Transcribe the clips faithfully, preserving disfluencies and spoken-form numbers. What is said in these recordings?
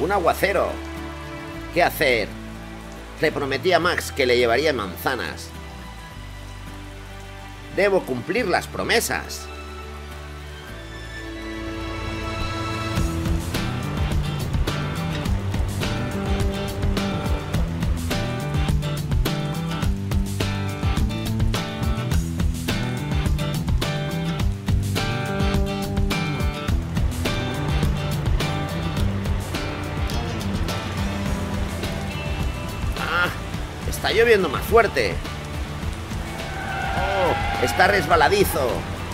Un aguacero. ¿Qué hacer? Le prometí a Max que le llevaría manzanas. Debo cumplir las promesas. Está lloviendo más fuerte. Oh, está resbaladizo.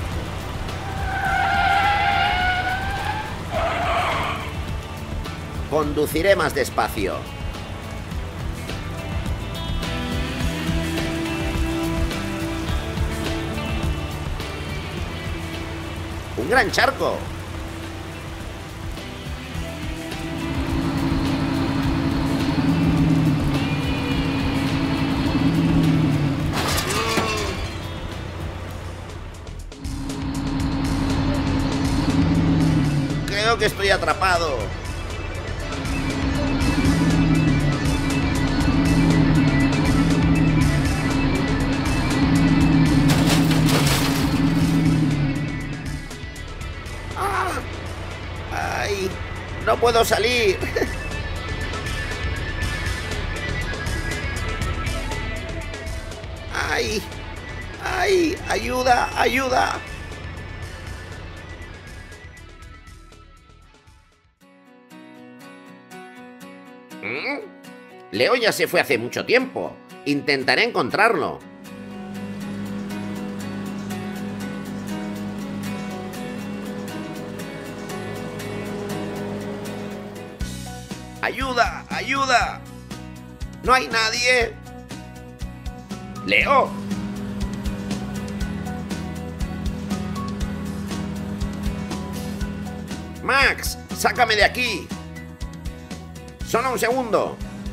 Conduciré más despacio. Un gran charco. Creo que estoy atrapado. ¡Ah! ¡Ay! ¡No puedo salir! ¡Ay! ¡Ay! ¡Ayuda! ¡Ayuda! ¿Mm? Leo ya se fue hace mucho tiempo. Intentaré encontrarlo. ¡Ayuda! ¡Ayuda! ¡No hay nadie! ¡Leo! ¡Max! ¡Sácame de aquí! ¡Solo un segundo!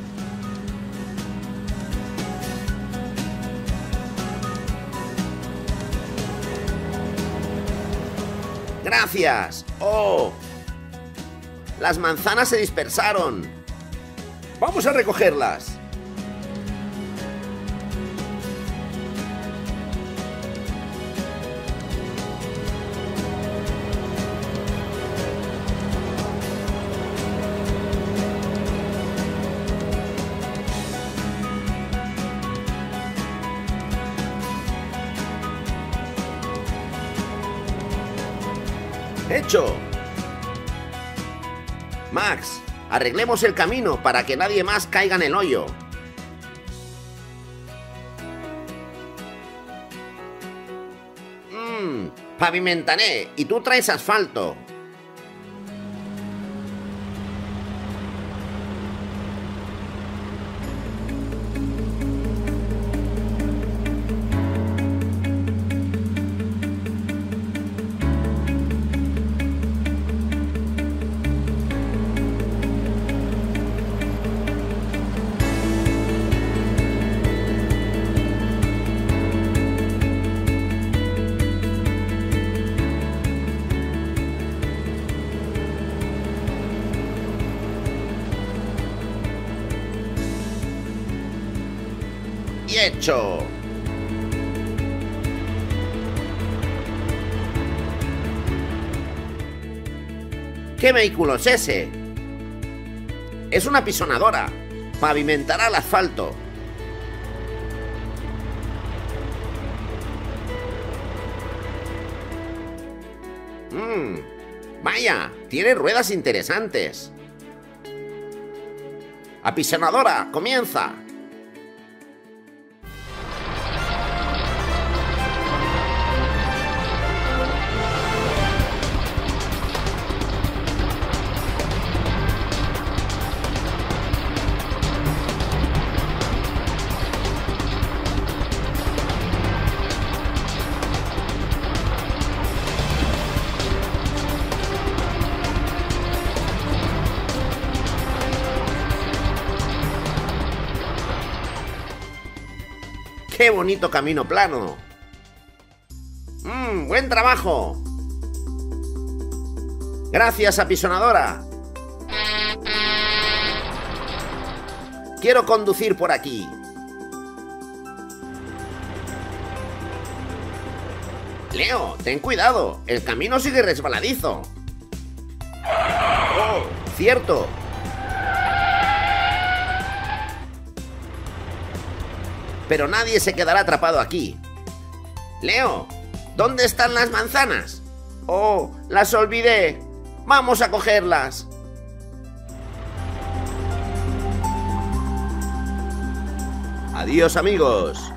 ¡Gracias! ¡Oh! Las manzanas se dispersaron. ¡Vamos a recogerlas! ¡Hecho! Max, arreglemos el camino para que nadie más caiga en el hoyo. Mmm, pavimentaré y tú traes asfalto. Y hecho. ¿Qué vehículo es ese? Es una pisonadora. Pavimentará el asfalto. Mmm, vaya, tiene ruedas interesantes. Apisonadora, comienza. ¡Qué bonito camino plano! ¡Mmm! ¡Buen trabajo! ¡Gracias, apisonadora! quiero conducir por aquí. Leo, ten cuidado, el camino sigue resbaladizo. ¡Oh, cierto! Pero nadie se quedará atrapado aquí. Leo, ¿dónde están las manzanas? ¡Oh, las olvidé! ¡Vamos a cogerlas! Adiós, amigos.